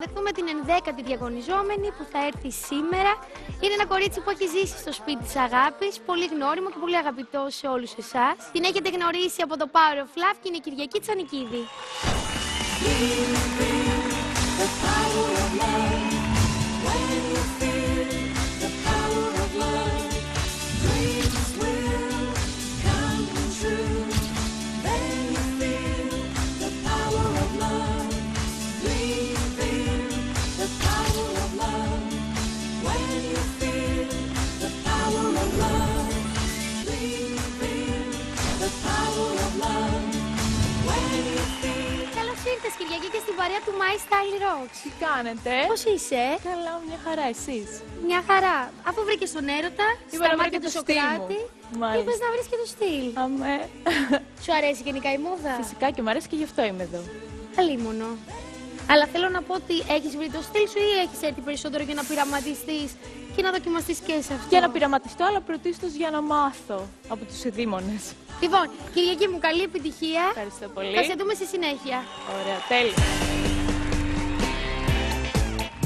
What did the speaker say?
υποδεχτούμε την 11η διαγωνιζόμενη που θα έρθει σήμερα. Είναι ένα κορίτσι που έχει ζήσει στο σπίτι της αγάπης, πολύ γνώριμο και πολύ αγαπητό σε όλους εσάς. Την έχετε γνωρίσει από το Power of Love και είναι η Κυριακή Τσανικίδη. Κυριακή και στην παρέα του My Style Rocks. Τι κάνετε? Πώς είσαι? Καλά, μια χαρά, εσείς? Μια χαρά. Αφού βρήκες τον έρωτα, στα μάτια του Σοκράτη, είπες να βρεις και το στυλ. Αμέ. Σου αρέσει γενικά η μόδα? Φυσικά και μου αρέσει και γι' αυτό είμαι εδώ. Αλίμονο. Αλλά θέλω να πω ότι έχεις βρει το στυλ σου ή έχεις έρθει περισσότερο για να πειραματιστείς και να δοκιμαστείς και σε αυτό? Για να πειραματιστώ, αλλά πρωτίστως για να μάθω από τους ειδήμονες. Λοιπόν, Κυριακή μου, καλή επιτυχία. Ευχαριστώ πολύ. Θα σε δούμε στη συνέχεια. Ωραία, τέλεια.